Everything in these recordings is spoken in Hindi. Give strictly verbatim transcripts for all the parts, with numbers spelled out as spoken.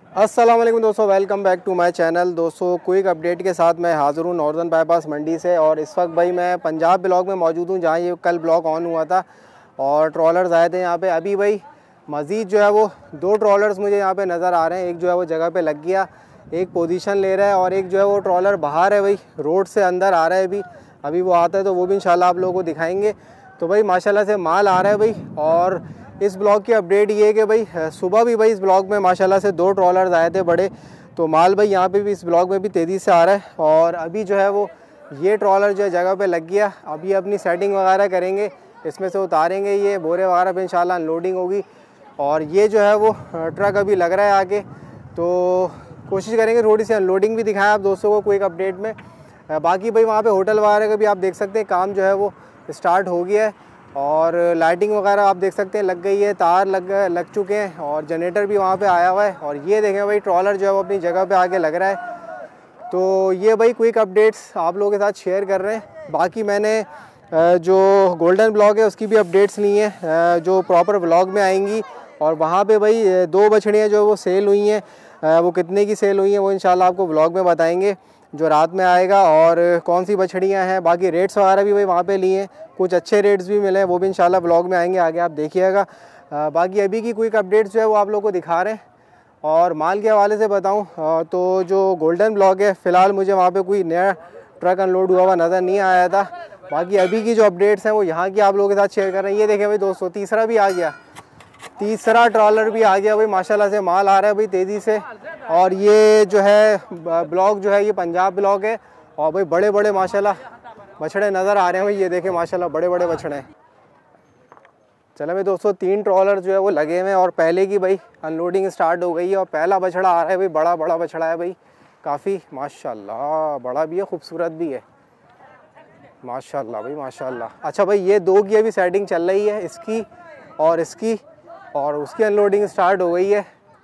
अस्सलाम वालेकुम दोस्तों, welcome back to my channel. दोस्तों क्विक अपडेट के साथ मैं हाज़िर हूँ नॉर्दर्न बाईपास मंडी से। और इस वक्त भाई मैं पंजाब ब्लॉक में मौजूद हूँ, जहाँ ये कल ब्लॉक ऑन हुआ था और ट्रॉलर्स आए थे यहाँ पे। अभी भाई मज़ीद जो है वो दो ट्रॉलर्स मुझे यहाँ पे नज़र आ रहे हैं। एक जो है वो जगह पे लग गया, एक पोजीशन ले रहा है, और एक जो है वो ट्रॉलर बाहर है भाई, रोड से अंदर आ रहा है। अभी अभी वो आता है तो वो भी इंशाल्लाह आप लोगों को दिखाएँगे। तो भाई माशाल्लाह से माल आ रहा है भाई। और इस ब्लॉग की अपडेट ये है कि भाई सुबह भी भाई इस ब्लॉग में माशाल्लाह से दो ट्रॉलर्स आए थे बड़े, तो माल भाई यहाँ पे भी इस ब्लॉग में भी तेज़ी से आ रहा है। और अभी जो है वो ये ट्रॉलर जो है जगह पे लग गया, अभी अपनी सेटिंग वगैरह करेंगे, इसमें से उतारेंगे ये बोरे वगैरह पे, इंशाल्लाह अनलोडिंग होगी। और ये जो है वो ट्रक अभी लग रहा है आगे, तो कोशिश करेंगे थोड़ी सी अनलोडिंग भी दिखाएं आप दोस्तों को क्विक अपडेट में। बाकी भाई वहाँ पे होटल वगैरह का भी आप देख सकते हैं काम जो है वो स्टार्ट हो गया है, और लाइटिंग वगैरह आप देख सकते हैं लग गई है, तार लग लग चुके हैं, और जनरेटर भी वहाँ पे आया हुआ है। और ये देखें भाई ट्रॉलर जो है वो अपनी जगह पे आके लग रहा है। तो ये भाई क्विक अपडेट्स आप लोगों के साथ शेयर कर रहे हैं। बाकी मैंने जो गोल्डन ब्लॉग है उसकी भी अपडेट्स ली हैं जो प्रॉपर ब्लॉग में आएंगी। और वहाँ पे भाई दो बछड़ियाँ जो वो सेल हुई हैं, वो कितने की सेल हुई हैं वो इंशाल्लाह आपको ब्लॉग में बताएंगे जो रात में आएगा, और कौन सी बछड़ियाँ हैं। बाकी रेट्स वगैरह भी भाई वहाँ पे लिए हैं, कुछ अच्छे रेट्स भी मिले हैं, वो भी इंशाल्लाह ब्लॉग में आएंगे, आगे आप देखिएगा। बाकी अभी की क्विक अपडेट्स जो है वो आप लोगों को दिखा रहे हैं। और माल के हवाले से बताऊँ तो जो गोल्डन ब्लॉग है, फ़िलहाल मुझे वहाँ पर कोई नया ट्रक अनलोड हुआ हुआ नज़र नहीं आया था। बाकी अभी की जो अपडेट्स हैं वो यहाँ की आप लोगों के साथ शेयर कर रहे हैं। ये देखें भाई दोस्तों, तीसरा भी आ गया, तीसरा ट्रॉलर भी आ गया भाई, माशाल्लाह से माल आ रहा है भाई तेज़ी से। और ये जो है ब्लॉग जो है ये पंजाब ब्लॉग है, और भाई बड़े बड़े माशाल्लाह बछड़े नज़र आ रहे हैं भाई, ये देखें माशाल्लाह बड़े बड़े बछड़े हैं। चलो भाई दोस्तों, तीन ट्रॉलर जो है वो लगे हुए हैं और पहले की भाई अनलोडिंग स्टार्ट हो गई है। और पहला बछड़ा आ रहा है भाई, बड़ा बड़ा बछड़ा है भाई, काफ़ी माशाल्लाह बड़ा भी है, खूबसूरत भी है माशाल्लाह भाई माशाल्लाह। अच्छा भाई ये दो की अभी सेटिंग चल रही है, इसकी और इसकी, और उसकी अनलोडिंग स्टार्ट हो गई है।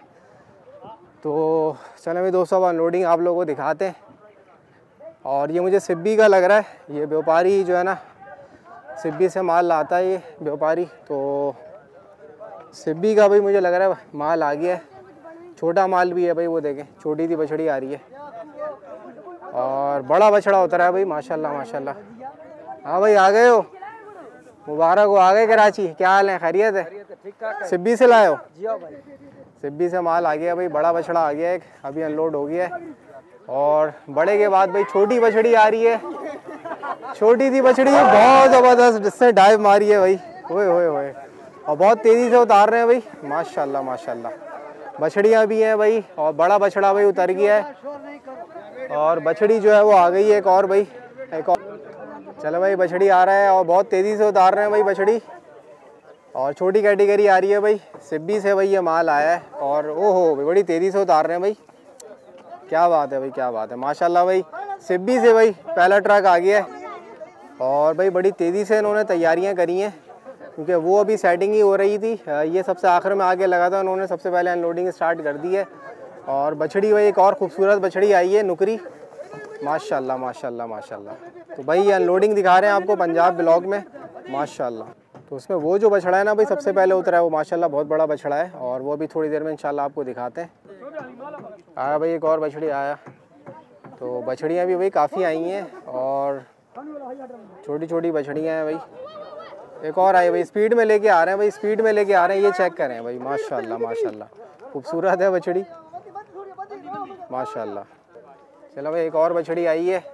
तो चलो भाई दोस्तों, अब अनलोडिंग आप लोगों को दिखाते हैं। और ये मुझे सिब्बी का लग रहा है, ये व्यापारी जो है ना सिब्बी से माल लाता है ये व्यापारी, तो सिब्बी का भाई मुझे लग रहा है माल आ गया है। छोटा माल भी है भाई, वो देखें छोटी सी बछड़ी आ रही है, और बड़ा बछड़ा उतरा है भाई माशाल्लाह माशाल्लाह। हाँ भाई आ गए हो, मुबारक हो, आ गए कराची, क्या हाल है, खैरियत है? सिब्बी से लाए हो? सिब्बी से माल आ गया भाई, बड़ा बछड़ा आ गया है, अभी अनलोड हो गया है। और बड़े के बाद भाई छोटी बछड़ी आ रही है, छोटी सी बछड़ी है, बहुत ज़बरदस्त, जिससे डाइव मारी है भाई, ओए ओए ओए, और बहुत तेज़ी से उतार रहे हैं भाई माशाल्लाह माशाल्लाह। बछड़ियाँ भी हैं भाई, और बड़ा बछड़ा भाई उतर गया है, और बछड़ी जो है वो आ गई है एक और भाई, एक और। चलो भाई बछड़ी आ रहा है और बहुत तेज़ी से उतार रहे हैं भाई बछड़ी, और छोटी कैटेगरी आ रही है भाई, सिब्बी से भाई ये माल आया है, और ओहो बड़ी तेज़ी से उतार रहे हैं भाई, क्या बात है भाई क्या बात है माशाल्लाह भाई। सिब्बी से भाई पहला ट्रक आ गया है, और भाई बड़ी तेज़ी से इन्होंने तैयारियां करी हैं, क्योंकि वो अभी सेटिंग ही हो रही थी, ये सबसे आखिर में आगे लगा था, उन्होंने सबसे पहले अनलोडिंग स्टार्ट कर दी है। और बछड़ी भाई एक और खूबसूरत बछड़ी आई है, नुकरी, माशाल्लाह माशाल्लाह माशाल्लाह। तो भाई ये अनलोडिंग दिखा रहे हैं आपको पंजाब ब्लॉग में माशाल्लाह। तो उसमें वो जो बछड़ा है ना भाई सबसे पहले उतरा है, वो माशाल्लाह बहुत बड़ा बछड़ा है, और वो भी थोड़ी देर में इंशाल्लाह आपको दिखाते हैं। आया भाई एक और बछड़ी आया, तो बछड़ियाँ भी भाई काफ़ी आई हैं, और छोटी छोटी बछड़ियाँ हैं भाई। एक और आई भाई, स्पीड में लेके आ रहे हैं भाई, स्पीड में लेके आ रहे हैं, ये चेक करें भाई माशाल्लाह माशाल्लाह, खूबसूरत है बछड़ी माशाल्लाह। चलो भाई एक और बछड़ी आई है,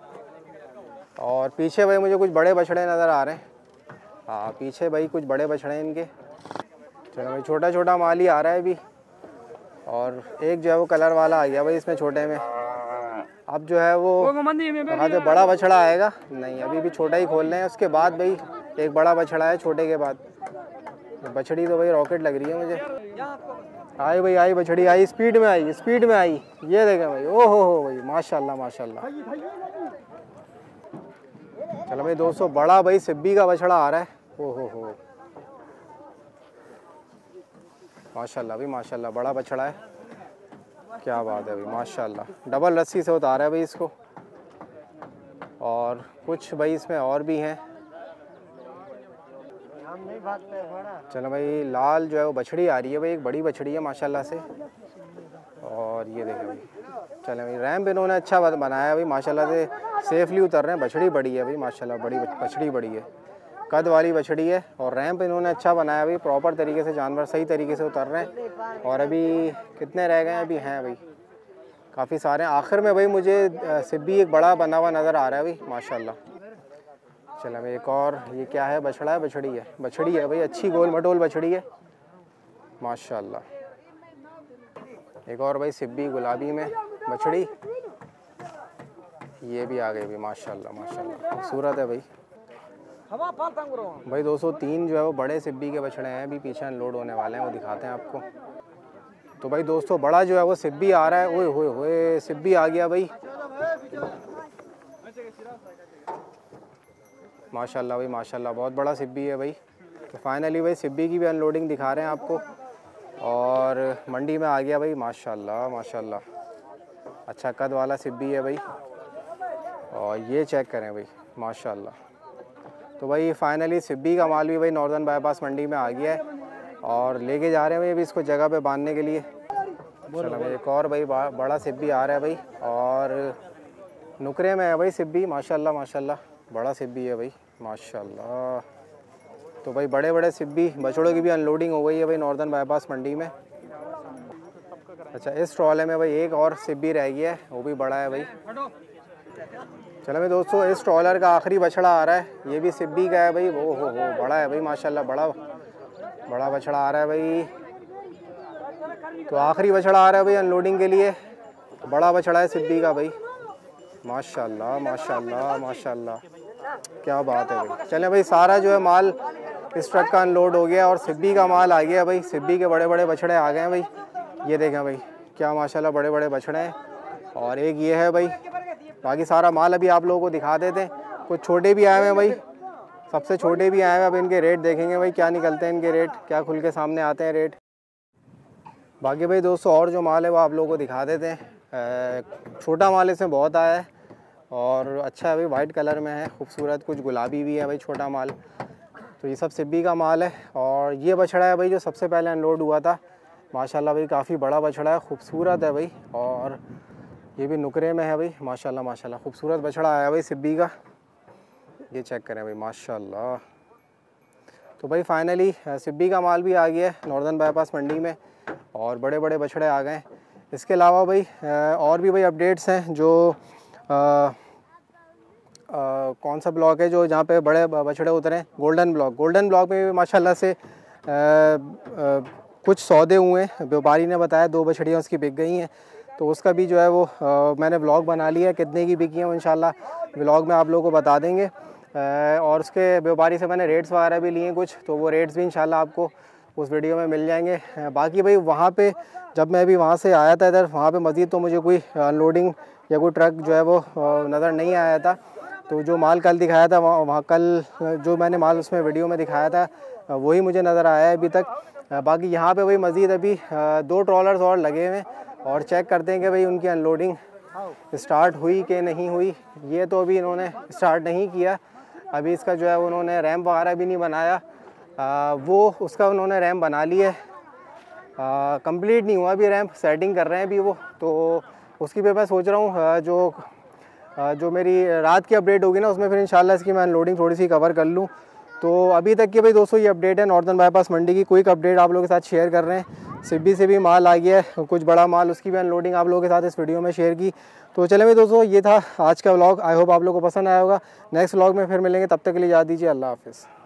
और पीछे भाई मुझे कुछ बड़े बछड़े नज़र आ रहे हैं, हाँ पीछे भाई कुछ बड़े बछड़े हैं इनके। चलो भाई छोटा छोटा माल ही आ रहा है अभी, और एक जो है वो कलर वाला आ गया भाई इसमें छोटे में। अब जो है वो वहाँ से बड़ा बछड़ा आएगा, नहीं अभी भी छोटा ही खोल रहे हैं, उसके बाद भाई एक बड़ा बछड़ा है छोटे के बाद। बछड़ी तो भाई रॉकेट लग रही है मुझे, आई भाई आई बछड़ी आई, स्पीड में आई स्पीड में आई, ये देखें भाई, ओ हो हो भाई माशाल्लाह माशाल्लाह। चलो भाई दोस्तों, बड़ा भाई सिब्बी का बछड़ा आ रहा है, ओ हो हो माशाल्लाह भाई माशाल्लाह, बड़ा बछड़ा है, क्या बात है भाई माशाल्लाह। डबल रस्सी से उतारा है भाई इसको, और कुछ भाई इसमें और भी हैं। चलो भाई लाल जो है वो बछड़ी आ रही है भाई, एक बड़ी बछड़ी है माशाल्लाह से, और ये देखें भाई, चलें भाई, रैम्प इन्होंने अच्छा बनाया भाई माशाल्लाह से, सेफली उतर रहे हैं। बछड़ी बड़ी है भाई माशाल्लाह, बड़ी बछड़ी बड़ी है, कद वाली बछड़ी है। और रैंप इन्होंने अच्छा बनाया भाई, प्रॉपर तरीके से जानवर सही तरीके से उतर रहे हैं। और अभी कितने रह गए हैं? अभी हैं भाई काफ़ी सारे। आखिर में भाई मुझे सिब्बी एक बड़ा बना हुआ नज़र आ रहा है भाई माशाल्लाह। चलो भाई एक और, ये क्या है? बछड़ा है बछड़ी है? बछड़ी है भाई, अच्छी गोल मटोल बछड़ी है माशाल्लाह। एक और भाई सिब्बी गुलाबी में बछड़ी, ये भी आ गई भाई माशाल्लाह माशाल्लाह, खूबसूरत है भाई। भाई दो सौ तीन जो है वो बड़े सिब्बी के बछड़े हैं, अभी पीछे अनलोड होने वाले हैं, वो दिखाते हैं आपको। तो भाई दोस्तों बड़ा जो है वो सिब्बी आ रहा है। ओए होए होए, सिब्बी आ गया भाई माशाल्लाह भाई माशाल्लाह, बहुत बड़ा सिब्बी है भाई। तो फाइनली भाई सिब्बी की भी अनलोडिंग दिखा रहे हैं आपको, और मंडी में आ गया भाई माशाल्लाह माशाल्लाह, अच्छा कद वाला सिब्बी है भाई। और ये चेक करें भाई माशाल्लाह। तो भाई फाइनली सिब्बी का माल भी भाई नॉर्दर्न बाईपास मंडी में आ गया है, और लेके जा रहे हैं भाई अभी इसको जगह पे बांधने के लिए। चलो भाई एक और भाई बड़ा सिब्बी आ रहा है भाई, और नुकरे में है भाई सिब्बी माशाल्लाह माशाल्लाह, बड़ा सिब्बी है भाई माशाल्लाह। तो भाई बड़े बड़े सिब्बी बछड़ों की भी अनलोडिंग हो गई है भाई नॉर्दर्न बाईपास मंडी में। अच्छा इस ट्रॉले में भाई एक और सिब्बी रह गया है, वो भी बड़ा है भाई। चलो भाई दोस्तों इस ट्रॉलर का आखिरी बछड़ा आ रहा है, ये भी सिब्बी का है भाई। वो हो हो बड़ा है भाई माशाल्लाह, बड़ा बड़ा बछड़ा आ रहा है भाई। तो आखिरी बछड़ा आ रहा है भाई अनलोडिंग के लिए, बड़ा बछड़ा है सिब्बी का भाई माशाल्लाह माशाल्लाह माशाल्लाह, क्या बात है भाई। चले भाई सारा जो है माल इस ट्रक का अनलोड हो गया, और सिब्बी का माल आ गया भाई। सिब्बी के बड़े बड़े बछड़े आ गए हैं भाई, ये देखें भाई क्या माशाल्लाह बड़े बड़े बछड़े हैं। और एक ये है भाई, बाकी सारा माल अभी आप लोगों को दिखा देते हैं। कुछ छोटे भी आए हुए हैं भाई, सबसे छोटे भी आए हुए हैं। अब इनके रेट देखेंगे भाई क्या निकलते हैं इनके रेट, क्या खुल के सामने आते हैं रेट। बाकी भाई दोस्तों और जो माल है वो आप लोगों को दिखा देते हैं। छोटा माल इसमें बहुत आया है और अच्छा है भाई, वाइट कलर में है, खूबसूरत, कुछ गुलाबी भी है भाई छोटा माल। तो ये सब सिब्बी का माल है। और ये बछड़ा है भाई जो सबसे पहले अनलोड हुआ था माशाल्लाह भाई, काफ़ी बड़ा बछड़ा है, खूबसूरत है भाई। और ये भी नुकरे में है भाई माशाल्लाह माशाल्लाह, खूबसूरत बछड़ा आया भाई सिब्बी का, ये चेक करें भाई माशाल्लाह। तो भाई फाइनली सिब्बी का माल भी आ गया है नॉर्दर्न बाईपास मंडी में, और बड़े बड़े बछड़े आ गए। इसके अलावा भाई और भी भाई अपडेट्स हैं। जो आ, आ, कौन सा ब्लॉक है जो जहाँ पे बड़े बछड़े उतरे हैं? Golden block. गोल्डन ब्लॉक में भी माशाल्लाह से आ, आ, कुछ सौदे हुए हैं। व्यापारी ने बताया दो बछड़ियाँ उसकी बिक गई हैं, तो उसका भी जो है वो आ, मैंने ब्लॉग बना लिया है, कितने की बिकी हैं इंशाल्लाह ब्लॉग में आप लोगों को बता देंगे। आ, और उसके व्यापारी से मैंने रेट्स वगैरह भी लिए कुछ, तो वो रेट्स भी इंशाल्लाह आपको उस वीडियो में मिल जाएंगे। बाकी भाई वहाँ पे जब मैं अभी वहाँ से आया था इधर, वहाँ पे मज़ीद तो मुझे कोई अनलोडिंग या कोई ट्रक जो है वो नज़र नहीं आया था। तो जो माल कल दिखाया था वहाँ वहाँ कल जो मैंने माल उसमें वीडियो में दिखाया था वही मुझे नज़र आया है अभी तक। बाकी यहाँ पे भाई मज़ीद अभी दो ट्रॉलर्स और लगे हुए हैं, और चेक करते हैं कि भाई उनकी अनलोडिंग स्टार्ट हुई कि नहीं हुई। ये तो अभी इन्होंने स्टार्ट नहीं किया, अभी इसका जो है उन्होंने रैम्प वगैरह भी नहीं बनाया। आ, वो उसका उन्होंने रैम्प बना लिया है, कंप्लीट नहीं हुआ अभी, रैम्प सेटिंग कर रहे हैं अभी वो। तो उसकी भी मैं सोच रहा हूँ जो आ, जो मेरी रात की अपडेट होगी ना उसमें फिर इंशाल्लाह इसकी मैं अनलोडिंग थोड़ी सी कवर कर लूँ। तो अभी तक की भाई दोस्तों ये अपडेट है नॉर्दर्न बाईपास मंडी की, क्विक अपडेट आप लोगों के साथ शेयर कर रहे हैं। सिब्बी से भी माल आ गया है, कुछ बड़ा माल, उसकी भी अनलोडिंग आप लोगों के साथ इस वीडियो में शेयर की। तो चले भाई दोस्तों ये था आज का व्लॉग, आई होप आप लोगों को पसंद आया होगा। नेक्स्ट व्लॉग में फिर मिलेंगे, तब तक के लिए याद दीजिए, अल्लाह हाफिज़।